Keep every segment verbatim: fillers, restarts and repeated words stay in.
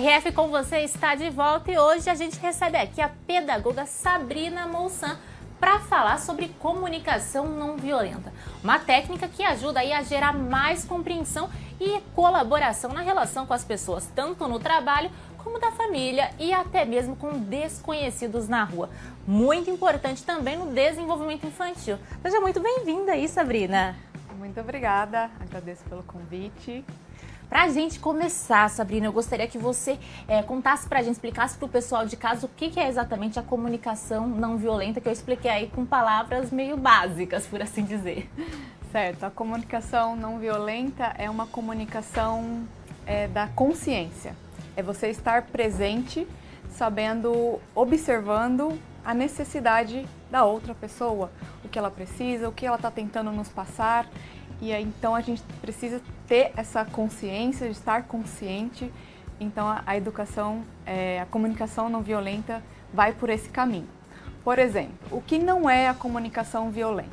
R F com você está de volta e hoje a gente recebe aqui a pedagoga Sabrina Moussan para falar sobre comunicação não violenta. Uma técnica que ajuda aí a gerar mais compreensão e colaboração na relação com as pessoas, tanto no trabalho como da família e até mesmo com desconhecidos na rua. Muito importante também no desenvolvimento infantil. Seja muito bem-vinda aí, Sabrina. Muito obrigada, agradeço pelo convite. Para a gente começar, Sabrina, eu gostaria que você é, contasse para a gente, explicasse para o pessoal de casa o que, que é exatamente a comunicação não violenta, que eu expliquei aí com palavras meio básicas, por assim dizer. Certo, a comunicação não violenta é uma comunicação é, da consciência. É você estar presente, sabendo, observando a necessidade da outra pessoa, o que ela precisa, o que ela está tentando nos passar. E aí, então a gente precisa ter essa consciência, de estar consciente. Então a, a educação, é, a comunicação não violenta vai por esse caminho. Por exemplo, o que não é a comunicação violenta?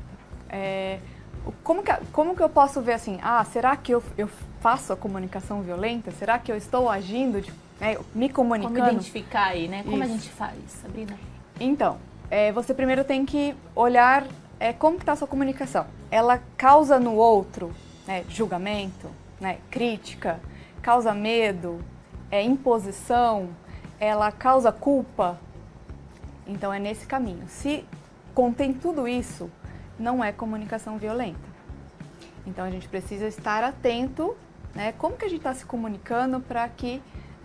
É, como, que, como que eu posso ver assim, ah, será que eu, eu faço a comunicação violenta? Será que eu estou agindo, de, né, me comunicando? Como identificar aí, né? Como Isso. a gente faz, Sabrina? Então, é, você primeiro tem que olhar é, como está a sua comunicação. Ela causa no outro, né, julgamento, né, crítica, causa medo, é, imposição, ela causa culpa. Então é nesse caminho. Se contém tudo isso, não é comunicação violenta. Então a gente precisa estar atento, né, como que a gente está se comunicando para que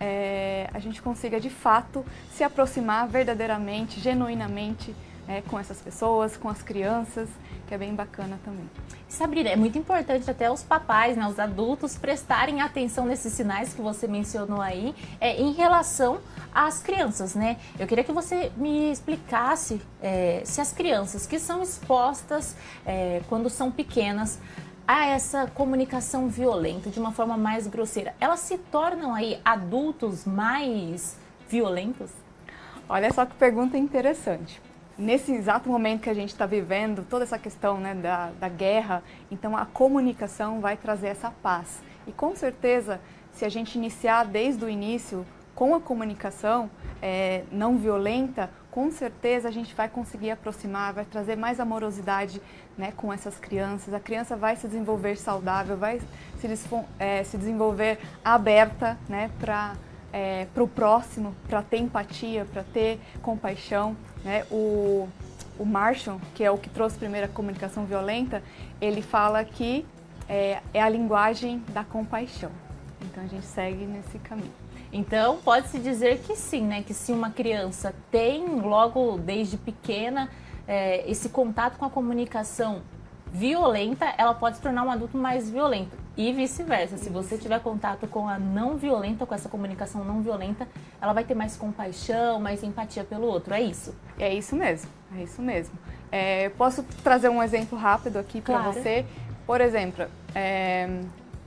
é, a gente consiga de fato se aproximar verdadeiramente, genuinamente, é, com essas pessoas, com as crianças, que é bem bacana também. Sabrina, é muito importante até os papais, né, os adultos, prestarem atenção nesses sinais que você mencionou aí, é, em relação às crianças, né? Eu queria que você me explicasse é, se as crianças que são expostas é, quando são pequenas a essa comunicação violenta, de uma forma mais grosseira, elas se tornam aí adultos mais violentos? Olha só que pergunta interessante. Nesse exato momento que a gente está vivendo, toda essa questão, né, da, da guerra, então a comunicação vai trazer essa paz. E com certeza, se a gente iniciar desde o início com a comunicação é, não violenta, com certeza a gente vai conseguir aproximar, vai trazer mais amorosidade, né, com essas crianças. A criança vai se desenvolver saudável, vai se, é, se desenvolver aberta, né, para é, o próximo, para ter empatia, para ter compaixão. Né? O, o Marshall, que é o que trouxe primeiro a comunicação violenta, ele fala que é, é a linguagem da compaixão. Então a gente segue nesse caminho. Então pode-se dizer que sim, né? Que se uma criança tem logo desde pequena é, esse contato com a comunicação violenta, ela pode se tornar um adulto mais violento. E vice-versa, se você tiver contato com a não violenta, com essa comunicação não violenta, ela vai ter mais compaixão, mais empatia pelo outro, é isso? É isso mesmo, é isso mesmo. É, posso trazer um exemplo rápido aqui para Claro. você? Por exemplo, é,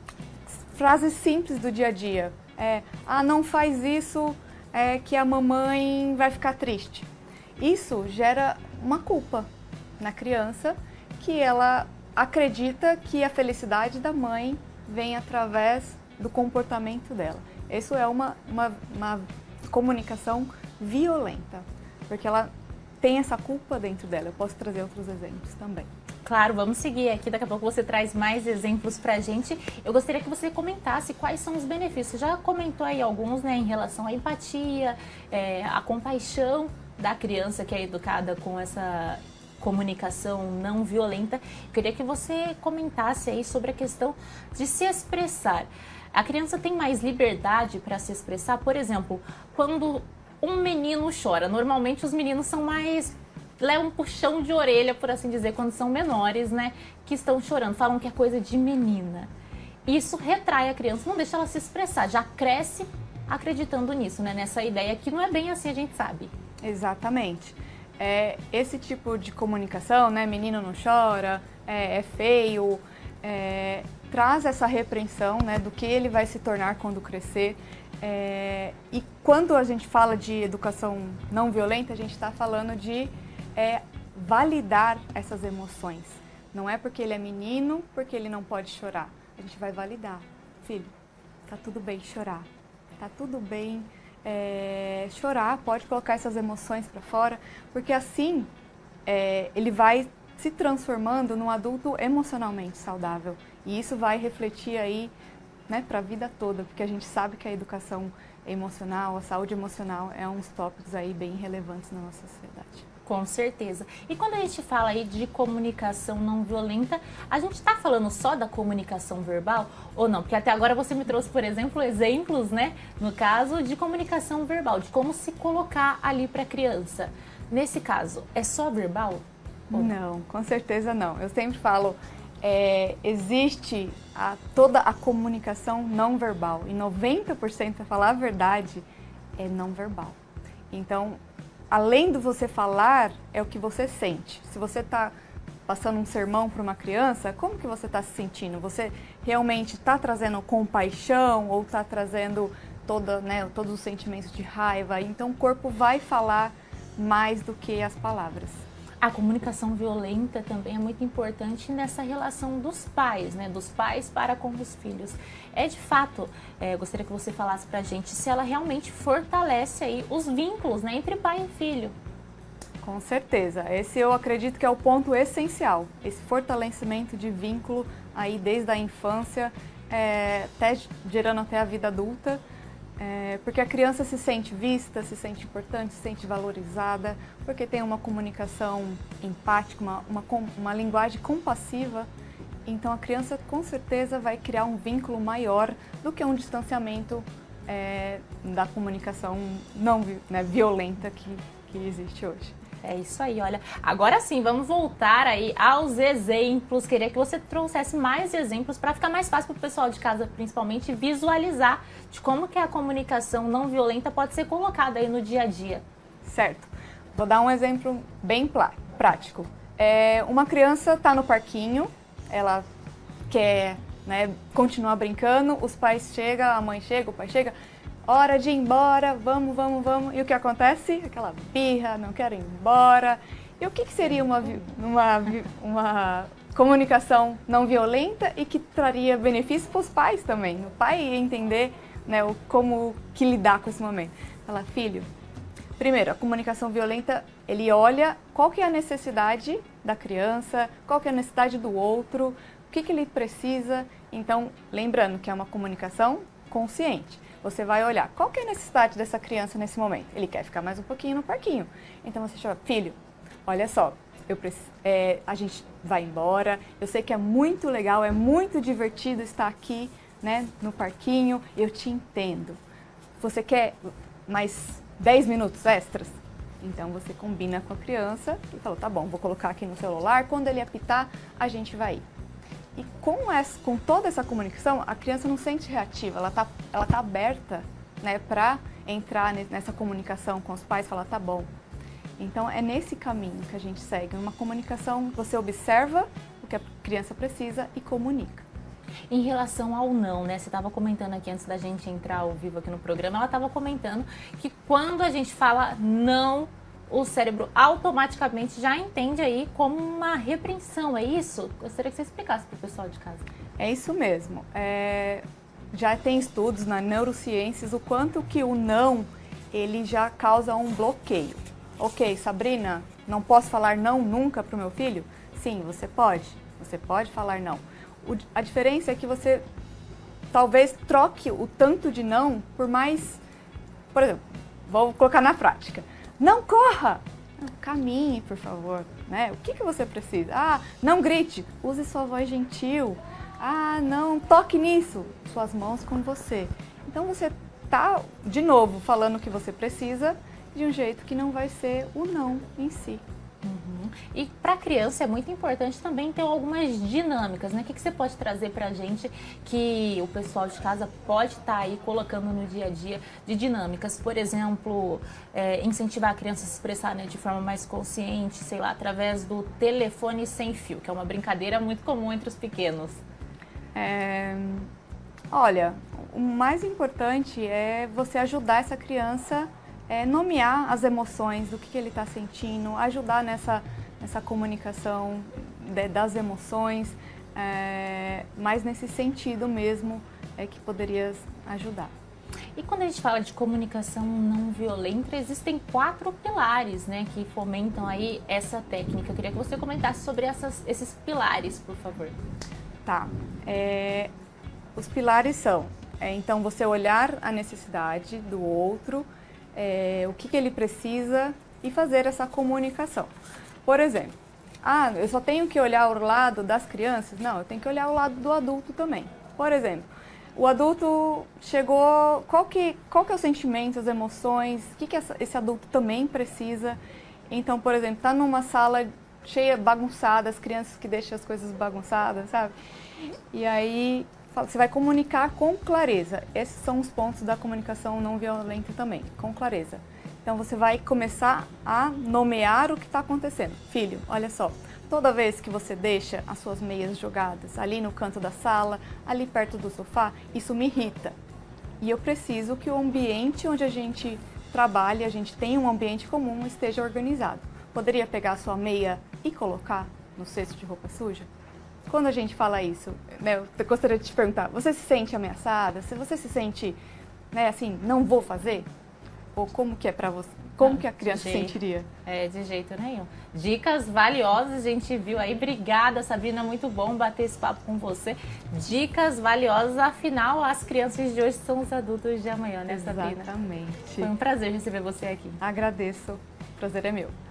frases simples do dia a dia. É, ah, não faz isso é, que a mamãe vai ficar triste. Isso gera uma culpa na criança, que ela acredita que a felicidade da mãe vem através do comportamento dela. Isso é uma, uma, uma comunicação violenta, porque ela tem essa culpa dentro dela. Eu posso trazer outros exemplos também. Claro, vamos seguir aqui, daqui a pouco você traz mais exemplos pra gente. Eu gostaria que você comentasse quais são os benefícios. Você já comentou aí alguns, né, em relação à empatia, é, à compaixão da criança que é educada com essa comunicação não violenta. Eu queria que você comentasse aí sobre a questão de se expressar. A criança tem mais liberdade para se expressar, por exemplo, quando um menino chora. Normalmente os meninos são mais... levam um puxão de orelha, por assim dizer, quando são menores, né, que estão chorando, falam que é coisa de menina. Isso retrai a criança, não deixa ela se expressar, já cresce acreditando nisso, né, nessa ideia que não é bem assim, a gente sabe. Exatamente. É, esse tipo de comunicação, né, menino não chora, é, é feio, é, traz essa repreensão, né, do que ele vai se tornar quando crescer. É, e quando a gente fala de educação não violenta, a gente está falando de é, validar essas emoções. Não é porque ele é menino, porque ele não pode chorar. A gente vai validar. Filho, tá tudo bem chorar. tá tudo bem, é, chorar, pode colocar essas emoções para fora, porque assim é, ele vai se transformando num adulto emocionalmente saudável. E isso vai refletir aí, né, para a vida toda, porque a gente sabe que a educação emocional, a saúde emocional é uns tópicos aí bem relevantes na nossa sociedade. Com certeza. E quando a gente fala aí de comunicação não violenta, a gente está falando só da comunicação verbal ou não? Porque até agora você me trouxe, por exemplo, exemplos, né, no caso de comunicação verbal, de como se colocar ali para a criança. Nesse caso, é só verbal? Não, com certeza não. Eu sempre falo, é, existe a, toda a comunicação não verbal e noventa por cento, para falar a verdade, é não verbal. Então, além do você falar, é o que você sente. Se você está passando um sermão para uma criança, como que você está se sentindo? Você realmente está trazendo compaixão ou está trazendo toda, né, todos os sentimentos de raiva? Então, o corpo vai falar mais do que as palavras. A comunicação violenta também é muito importante nessa relação dos pais, né? Dos pais para com os filhos. É de fato, é, gostaria que você falasse pra gente se ela realmente fortalece aí os vínculos, né, entre pai e filho. Com certeza. Esse eu acredito que é o ponto essencial. Esse fortalecimento de vínculo aí desde a infância, é, até, gerando até a vida adulta. É, porque a criança se sente vista, se sente importante, se sente valorizada, porque tem uma comunicação empática, uma, uma, uma linguagem compassiva. Então a criança com certeza vai criar um vínculo maior do que um distanciamento é, da comunicação não né, violenta que, que existe hoje. É isso aí, olha. Agora sim, vamos voltar aí aos exemplos. Queria que você trouxesse mais exemplos para ficar mais fácil para o pessoal de casa, principalmente, visualizar de como que a comunicação não violenta pode ser colocada aí no dia a dia. Certo. Vou dar um exemplo bem prático. É, uma criança está no parquinho, ela quer, né, continuar brincando, os pais chegam, a mãe chega, o pai chega, hora de ir embora, vamos, vamos, vamos. E o que acontece? Aquela birra, não quero ir embora. E o que, que seria uma, uma, uma comunicação não violenta e que traria benefício para os pais também? O pai ia entender, né, o, como que lidar com esse momento. Fala, filho, primeiro, a comunicação violenta, ele olha qual que é a necessidade da criança, qual que é a necessidade do outro, o que, que ele precisa. Então, lembrando que é uma comunicação consciente. Você vai olhar qual que é a necessidade dessa criança nesse momento. Ele quer ficar mais um pouquinho no parquinho. Então você chama, filho, olha só, eu preciso, é, a gente vai embora. Eu sei que é muito legal, é muito divertido estar aqui, né, no parquinho. Eu te entendo. Você quer mais dez minutos extras? Então você combina com a criança e fala, tá bom, vou colocar aqui no celular. Quando ele apitar, a gente vai ir. E com, essa, com toda essa comunicação, a criança não se sente reativa, ela está ela tá aberta, né, para entrar nessa comunicação com os pais e falar, tá bom. Então é nesse caminho que a gente segue, uma comunicação, você observa o que a criança precisa e comunica. Em relação ao não, né, você estava comentando aqui antes da gente entrar ao vivo aqui no programa, ela estava comentando que quando a gente fala não, o cérebro automaticamente já entende aí como uma repreensão, é isso? Gostaria que você explicasse para o pessoal de casa. É isso mesmo. É, já tem estudos na neurociências o quanto que o não, ele já causa um bloqueio. Ok, Sabrina, não posso falar não nunca para o meu filho? Sim, você pode. Você pode falar não. O, a diferença é que você talvez troque o tanto de não por mais... Por exemplo, vou colocar na prática. Não corra! Caminhe, por favor. Né? O que, que você precisa? Ah, não grite. Use sua voz gentil. Ah, não toque nisso. Suas mãos com você. Então você está, de novo, falando o que você precisa de um jeito que não vai ser o não em si. Uhum. E para a criança é muito importante também ter algumas dinâmicas, né? O que, que você pode trazer para a gente que o pessoal de casa pode estar tá aí colocando no dia a dia de dinâmicas? Por exemplo, é, incentivar a criança a se expressar, né, de forma mais consciente, sei lá, através do telefone sem fio, que é uma brincadeira muito comum entre os pequenos. É, olha, o mais importante é você ajudar essa criança É, nomear as emoções, do que, que ele está sentindo, ajudar nessa, nessa comunicação de, das emoções, é, mas nesse sentido mesmo é que poderia ajudar. E quando a gente fala de comunicação não violenta, existem quatro pilares, né, que fomentam aí essa técnica. Eu queria que você comentasse sobre essas, esses pilares, por favor. Tá. É, os pilares são, é, então, você olhar a necessidade do outro, é, o que, que ele precisa e fazer essa comunicação. Por exemplo, ah, eu só tenho que olhar o lado das crianças? Não, eu tenho que olhar o lado do adulto também. Por exemplo, o adulto chegou, qual que, qual que é o sentimento, as emoções, o que, que esse adulto também precisa? Então, por exemplo, está numa sala cheia, bagunçada, as crianças que deixam as coisas bagunçadas, sabe? E aí você vai comunicar com clareza. Esses são os pontos da comunicação não violenta também, com clareza. Então você vai começar a nomear o que está acontecendo. Filho, olha só, toda vez que você deixa as suas meias jogadas ali no canto da sala, ali perto do sofá, isso me irrita. E eu preciso que o ambiente onde a gente trabalha, a gente tem um ambiente comum, esteja organizado. Poderia pegar a sua meia e colocar no cesto de roupa suja? Quando a gente fala isso, né, eu gostaria de te perguntar, você se sente ameaçada? Se você se sente, né, assim, não vou fazer? Ou como que é para você? Como Não, que a criança se sentiria? É, de jeito nenhum. Dicas valiosas, a gente viu aí. Obrigada, Sabrina, muito bom bater esse papo com você. Dicas valiosas, afinal, as crianças de hoje são os adultos de amanhã, né, Sabrina? Exatamente. Foi um prazer receber você aqui. Agradeço, o prazer é meu.